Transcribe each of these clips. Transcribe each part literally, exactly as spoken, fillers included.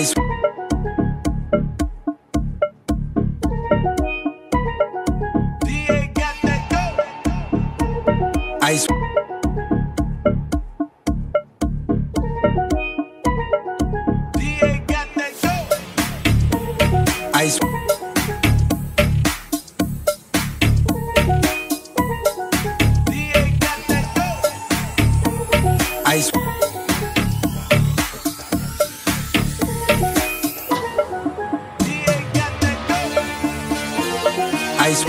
Ice. D A got that dope. Ice. D A got that dope. Ice. D A got that dope. Ice. Ice.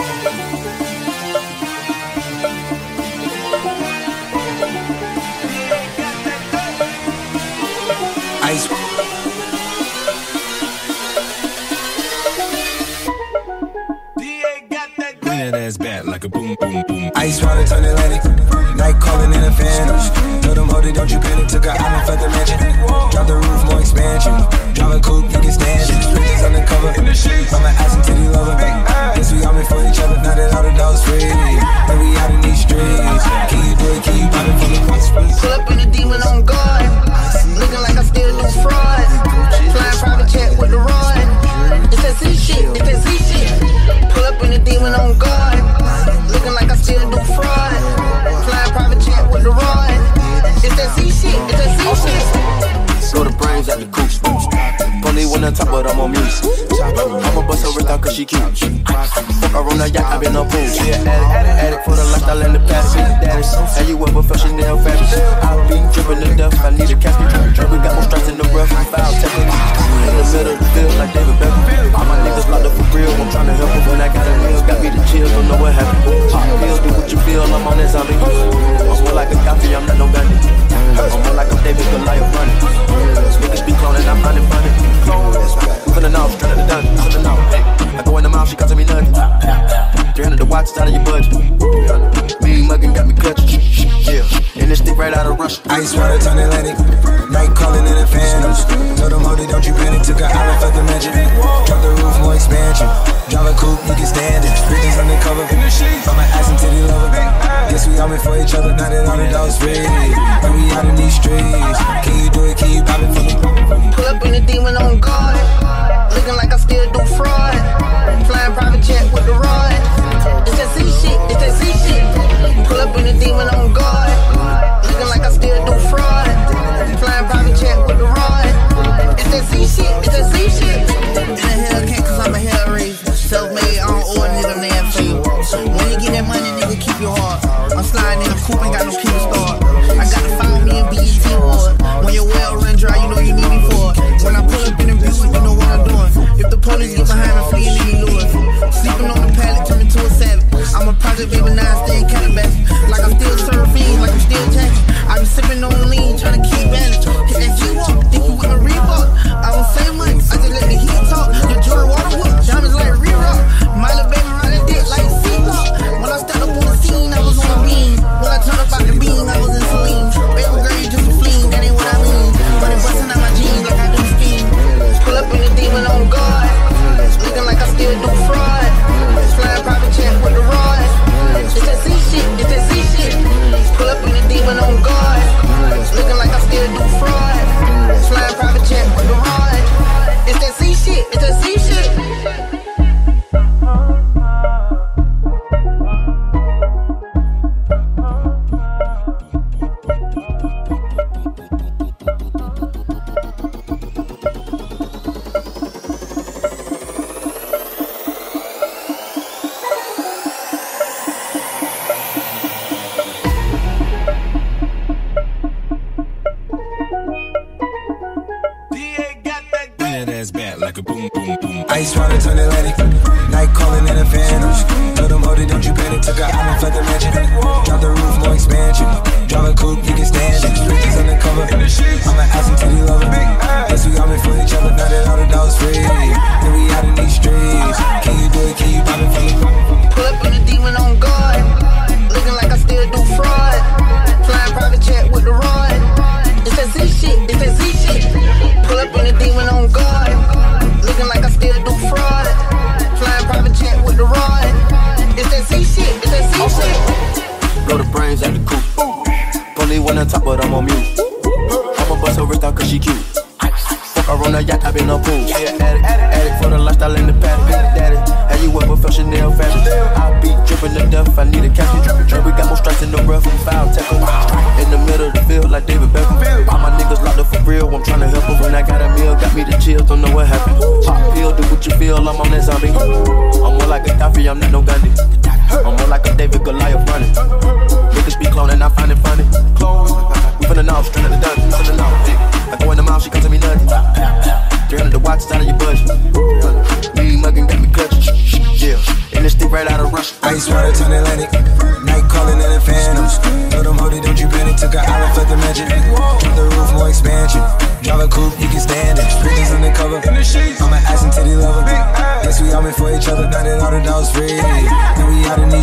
Ice. Bring that ass back like a boom, boom, boom. Ice water turn Atlantic. Night calling in a phantom. Told them, hold it, don't you panic. Took her island, fuck the mansion. Drop the roof, more expansion. Drive a coupe, you can stand it. Bitches undercover. I'm an ass and titty lover. Guess we all meant for each other. Now that all the dogs free. And we out in these streets. Can you do it? Can you pop it from the crossfeet? Pull up in a demon on guard. Looking like I still do fraud. Flying private jet with the rod. It's that Z shit, it's that Z shit. Pull up in a demon on guard. Looking like I still do fraud. Flying private jet with the rod. It's that Z shit, it's that Z shit. Blow the brains out the coop. Police wanna talk, but I'm on mute. I'ma bust her wrist out cause she cute. Fuck her on the yacht, I been up pool. She an addict, addict for the lifestyle and the past. Daddy, have you ever felt Chanel fabric? I've been dripping to death, I need a casket. We got more stripes in the rough, we foul temper. In the middle of the field like David Beckham. All my niggas locked up for real, I'm tryna help them. When I got a meal, got me the chills, don't know what happened. Pop pills, do what you feel, I'm on that zombie. I'm more like a coffee, I'm not no bandit. I'm more like a David Goliath running. Niggas be cloning, I'm running, running. Feeling off, straight out the dun, feeling off. I go in the mouth, she costing me nothing. three hundred the watch, it's out of your budget. Me muggin' got me clutching. Yeah, and this stick right out of Russia. Ice water turn Atlantic. Night calling in a phantom. Told them, hold it, don't you panic. Took her island, fuck the mansion. Drop the roof, more expansion. Drive a coupe, you can stand it. Bitches undercover. I'm an ass and titty lover. Guess we all meant for each other. Now that all the dogs free. And we out in these streets. Can you do it? Can you pop it for me? Pull up in a demon on guard. Looking like I still do fraud. Flying private jet with the rod. It's that Z shit, it's that Z shit. Pull up in a demon on guard. Looking like I still do fraud. Flying private jet with the rod. It's that Z shit, it's that Z shit. In the Hellcat cause I'm a hell raiser. Self-made, I don't owe a nigga damn favor. When you get that money, nigga, keep your heart. I'm sliding in a coupe, ain't got no key to start. I gotta follow me in B E T ward. When your well run dry, you know you need me for it. When I pull up in the Buick, you know what I'm doing. If the police get behind me, fleeing in me lure. Sleeping on the pallet, turn into a savage. I'm a project baby, now I stay in Calabash. Like I'm still surfing, like I'm still taxing. I be sipping on lean, trying to keep balance. Hit that G-Walk, think you with a Reebok. I don't say much, I just let the heat talk. Your jewelry water whip, diamonds like re-rock. My little baby ride that dick like C-Block. When I stepped up on the scene, I was on a beam. When I turned up out the beam, I was in saline. Baby girl, you just a fleen, that ain't what I mean. Money busting out my jeans like I do skiing. Pull up in a demon on guard. Looking like I still do fraud. Flying private jet with the rod. It's that Z shit, it's that Z shit. Pull up in a demon on guard. Looking like I still do fraud. Flying private jet with the rod. It's that Z shit, it's that Z shit. Ice water turn Atlantic. Night calling in a phantom. Told them, hold it, don't you panic. Took her island, fuck the mansion. Drop the roof, more expansion. Drive a coupe, you can stand it. Bitches undercover. I'm an ass and titty lover. Guess we all meant for each other. Now that all the dogs free. And we out in these streets. Can you do it? Can you pop it for me? Pull up in a demon on guard. Looking like I still do fraud. Flying private jet with the rod. It's that Z shit, it's that Z shit. Pull up in a demon on guard. Looking like I still do fraud. Flying private jet with the rod. It's that Z shit, it's that Z shit. Blow the brains out the coop. Police wanna talk, but I'm on mute. I'ma bust her wrist out cause she cute. Fuck her on the yacht, I been a pool. She an addict, addict for the lifestyle and the paddock. Daddy, have you ever felt Chanel fabric? I be dripping to death, I need a casket. And we got more strikes in the rough and foul tackle. In the middle of the field like David Beckham. All my niggas locked up for real, I'm tryna help them. When I got a meal, got me the chills, don't know what happened. Pop pill, do what you feel, I'm on that zombie. I'm more like a Gaddafi, I'm not no Gandhi. I'm more like a David Goliath running. Niggas be cloning, I find it funny. We finna know, straight out the dungeon, we finna know. I go in the mouth, she come to me nothing. three hundred the watch, it's out of your budget. Me muggin' got me clutching. Yeah, and this stick right out of Russia. Ice water turn Atlantic, night calling in the phantoms. Told them, hold it, don't you panic. Took an island, felt the magic. Drop the roof, more expansion. Drive a coupe, you can stand it. Bridges undercover, I'm an ass and titty lover. Guess we all meant for each other, now that all the dogs free. And we out in these